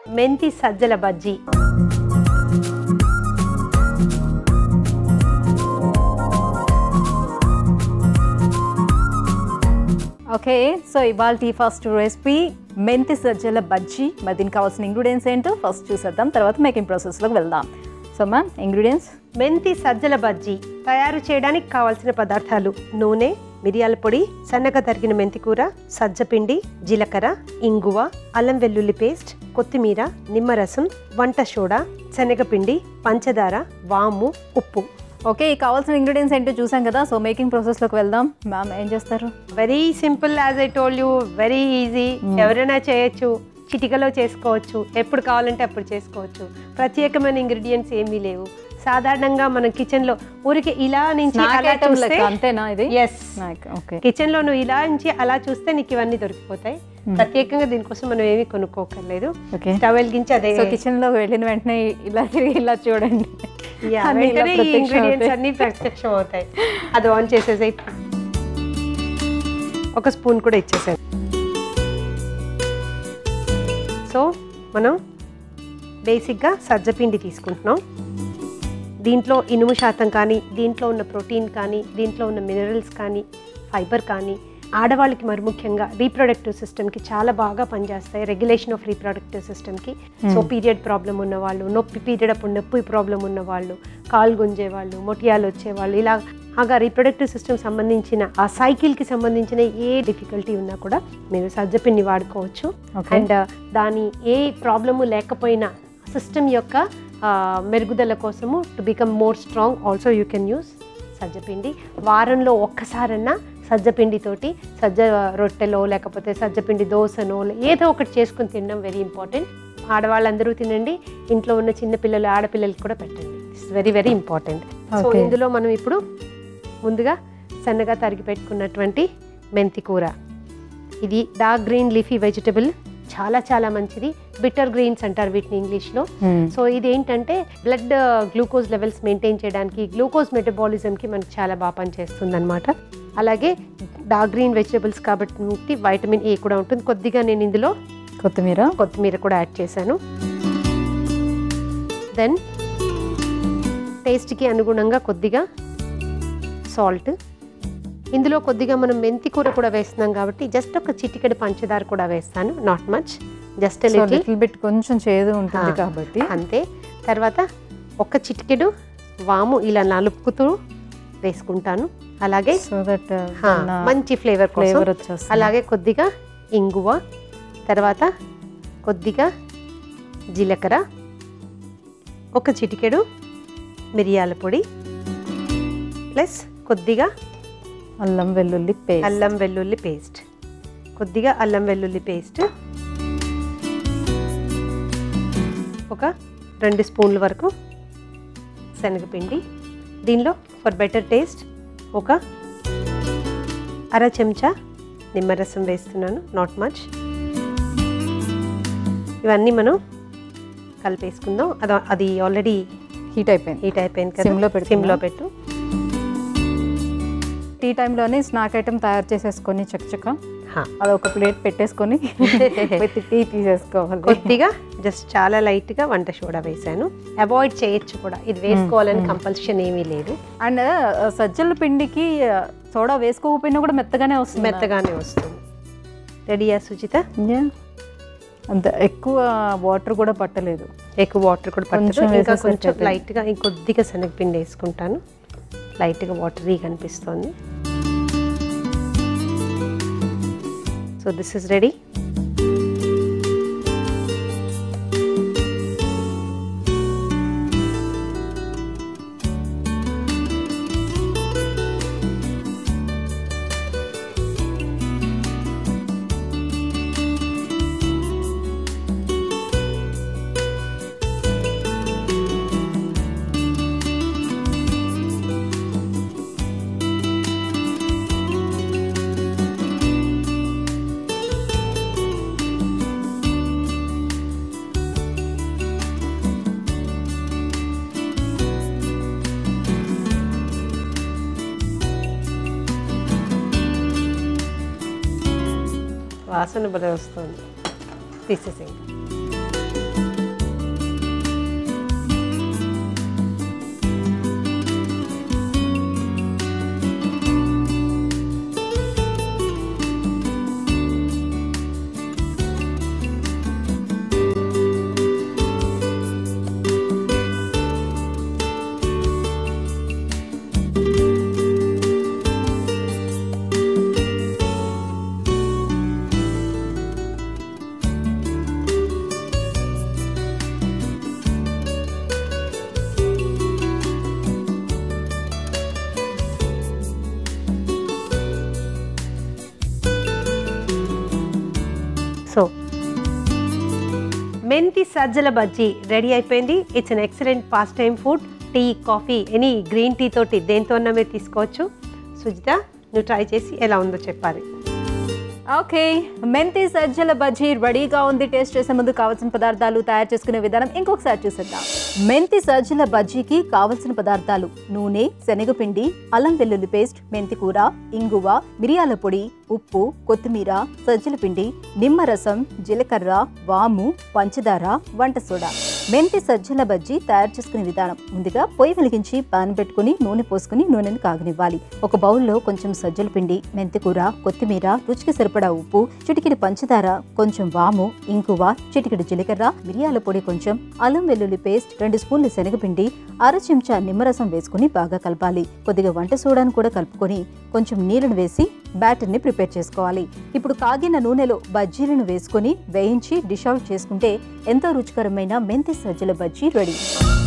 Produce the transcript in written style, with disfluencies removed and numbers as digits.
మెంతి సజ్జల bajji. Okay, so ఇవాల్టి ఫస్ట్ రెసిపీ మెంతి సజ్జల బజ్జీ. మరి దీనికి కావాల్సిన ఇంగ్రీడియంట్స్ ఏంటో ఫస్ట్ చూసేద్దాం, తర్వాత మేకింగ్ ప్రాసెస్లోకి వెళ్దాం. So ma'am, ingredients. మెంతి సజ్జల బజ్జీ తయారు చేయడానికి కావాల్సిన పదార్థాలు: నూనె, మిరియాల పొడి, సన్నగా తరిగిన మెంతికూర, సజ్జపిండి, జీలకర్ర, ఇంగువ, అల్లం వెల్లుల్లి పేస్ట్, కొత్తిమీర, నిమ్మరసం, వంట సోడా, శనగపిండి, పంచదార, వాము, ఉప్పు. ఓకే, కావాల్సిన ఇంగ్రీడియంట్స్ ఏంటో చూసాం కదా. సో మేకింగ్ ప్రాసెస్లోకి వెళ్దాం. మ్యామ్, ఏం చేస్తారు? Very simple, as I told you, very easy. ఎవరైనా చేయొచ్చు, చిటికలో చేసుకోవచ్చు, ఎప్పుడు కావాలంటే అప్పుడు చేసుకోవచ్చు. ప్రత్యేకమైన ఇంగ్రీడియంట్స్ ఏమీ లేవు. సాధారణంగా మనం కిచెన్లో ఊరికి ఇలా నుంచి అలా చూస్తే అంతేనా ఇది? ఎస్, కిచెన్లో నువ్వు ఇలా నుంచి అలా చూస్తే నీకు ఇవన్నీ దొరికిపోతాయి. ప్రత్యేకంగా దీనికోసం మనం ఏమీ కొనుక్కోకర్లేదు. స్టవ్ వెలిగించి అదే కిచెన్లో వెళ్ళిన వెంటనే ఇలా తిరిగి ఇలా చూడండి, వెంటనే ఈ ఇంగ్రీడియంట్స్ అన్ని ప్రత్యక్షం అవుతాయి. అది ఆన్ చేసేసాయి. ఒక స్పూన్ కూడా ఇచ్చేసాను. సో మనం బేసిక్గా సజ్జపిండి తీసుకుంటున్నాం. దీంట్లో ఇనుము శాతం కానీ, దీంట్లో ఉన్న ప్రోటీన్ కానీ, దీంట్లో ఉన్న మినరల్స్ కానీ, ఫైబర్ కానీ ఆడవాళ్ళకి మరి ముఖ్యంగా రీప్రొడక్టివ్ సిస్టమ్కి చాలా బాగా పనిచేస్తాయి. రెగ్యులేషన్ ఆఫ్ రీప్రొడక్టివ్ సిస్టమ్కి. సో పీరియడ్ ప్రాబ్లం ఉన్నవాళ్ళు, పీరియడ్ అప్పుడు నొప్పి ప్రాబ్లం ఉన్నవాళ్ళు, కాలు గుంజేవాళ్ళు, మొటియాలు వచ్చేవాళ్ళు, ఇలాగా రీప్రొడక్టివ్ సిస్టమ్ సంబంధించిన ఆ సైకిల్కి సంబంధించిన ఏ డిఫికల్టీ ఉన్నా కూడా మీరు సజ్జపిండి వాడుకోవచ్చు. అండ్ దాని ఏ ప్రాబ్లము లేకపోయినా సిస్టమ్ యొక్క మెరుగుదల కోసము to become more strong also you can use సజ్జపిండి. వారంలో ఒక్కసారన్నా సజ్జపిండితోటి సజ్జ రొట్టెలో లేకపోతే సజ్జపిండి దోశనో ఏదో ఒకటి చేసుకుని తినడం వెరీ ఇంపార్టెంట్. ఆడవాళ్ళందరూ తినండి, ఇంట్లో ఉన్న చిన్నపిల్లలు ఆడపిల్లలకి కూడా పెట్టండి. It's very very important. So ఇందులో మనం ఇప్పుడు ముందుగా సన్నగా తరిగి పెట్టుకున్నటువంటి మెంతి కూర. ఇది డార్క్ గ్రీన్ లీఫీ వెజిటబుల్, చాలా చాలా మంచిది. బిటర్ గ్రీన్స్ అంటారు వీటిని ఇంగ్లీష్లో. సో ఇది ఏంటంటే బ్లడ్ గ్లూకోజ్ లెవెల్స్ మెయింటైన్ చేయడానికి, గ్లూకోజ్ మెటబాలిజంకి మనకి చాలా బాగా పనిచేస్తుంది అనమాట. అలాగే డార్క్ గ్రీన్ వెజిటబుల్స్ కాబట్టి వైటమిన్ ఏ కూడా ఉంటుంది. కొద్దిగా నేను ఇందులో కొత్తిమీర కూడా యాడ్ చేశాను. దెన్ టేస్ట్కి అనుగుణంగా కొద్దిగా సాల్ట్. ఇందులో కొద్దిగా మనం మెంతి కూర కూడా వేస్తున్నాం కాబట్టి జస్ట్ ఒక చిటికెడు పంచదార కూడా వేస్తాను, not much, just little bit, కొంచెం చేదు ఉంటుంది కాబట్టి అంతే. తర్వాత ఒక చిటికెడు వాము ఇలా నలుపుతూ వేసుకుంటాను. అలాగే మంచి ఫ్లేవర్ కోసం. అలాగే కొద్దిగా ఇంగువ, తర్వాత కొద్దిగా జీలకర్ర, ఒక చిటికెడు మిరియాల పొడి, ప్లస్ కొద్దిగా అల్లం వెల్లుల్లి పేస్ట్, కొద్దిగా అల్లం వెల్లుల్లి పేస్ట్, ఒక 2 స్పూన్ల వరకు శనగపిండి. దీనిలో ఫర్ బెటర్ టేస్ట్ ఒక అర చెంచా నిమ్మరసం వేస్తున్నాను, నాట్ మచ్. ఇవన్నీ మనం కలిపేసుకుందాం. అది ఆల్రెడీ హీట్ అయిపోయింది కదా, సిమ్లో పెట్టు. టీ టైంలోనే స్నాక్ ఐటమ్ తయారు చేసేసుకొని చక్కచక్క అది ఒక ప్లేట్ పెట్టేసుకొని టీ తీసేసుకోవాలి. కొద్దిగా జస్ట్ చాలా లైట్గా వంట సోడా వేసాను. అవాయిడ్ చేయొచ్చు కూడా, ఇది వేసుకోవాలని కంపల్షన్ ఏమీ లేదు. అండ్ సజ్జల పిండికి సోడా వేసుకోకపోయినా కూడా మెత్తగానే వస్తుంది. రెడీయా సుచిత? అంత ఎక్కువ వాటర్ కూడా పట్టలేదు. ఇంకా కొంచెం లైట్గా ఇంకొద్దిగా శనగపిండి వేసుకుంటాను. లైట్గా వాటరీ కనిపిస్తుంది. So this is ready. వాసన భలే వస్తుంది. తీసేసేయండి. మెంతి సజ్జల బజ్జీ రెడీ అయిపోయింది. It's an excellent pastime food. Tea, coffee, any green tea తోటి దేంతో అన్నా మీరు తీసుకోవచ్చు. సుజిత, నువ్వు ట్రై చేసి ఎలా ఉందో చెప్పాలి. ఓకే, మెంతి సజ్జల బజ్జీ రెడీగా ఉంది. టేస్ట్ చేసే ముందు కావాల్సిన పదార్థాలు, తయారు చేసుకునే విధానం ఇంకొకసారి చూసేద్దాం. మెంతి సజ్జల బజ్జీకి కావలసిన పదార్థాలు: నూనె, శనగపిండి, అల్లం వెల్లుల్లి పేస్ట్, మెంతి కూర, ఇంగువ, మిరియాల పొడి, ఉప్పు, కొత్తిమీర, సజ్జల పిండి, నిమ్మరసం, జీలకర్ర, వాము, పంచదార, వంట సోడా. మెంతి సజ్జల బజ్జీ తయారు చేసుకునే విధానం: ముందుగా పొయ్యి వెలిగించి పాన్ పెట్టుకుని నూనె పోసుకుని నూనెను కాగనివ్వాలి. ఒక బౌల్లో కొంచెం సజ్జల పిండి, మెంతి కూర, కొత్తిమీర, రుచికి సరిపడా ఉప్పు, చిటికెడు పంచదార, కొంచెం వాము, ఇంగువ, చిటికెడు జీలకర్ర, మిరియాల పొడి కొంచెం, అల్లం వెల్లుల్లి పేస్ట్, 2 స్పూన్ల శనగపిండి, అర చెంచా నిమ్మరసం వేసుకుని బాగా కలపాలి. కొద్దిగా వంట సోడాను కూడా కలుపుకొని కొంచెం నీళ్లను వేసి బ్యాటర్ని ప్రిపేర్ చేసుకోవాలి. ఇప్పుడు కాగిన నూనెలో బజ్జీలను వేసుకొని వేయించి డిష్ అవుట్ చేసుకుంటే ఎంతో రుచికరమైన మెంతి సజ్జల బజ్జీ రెడీ.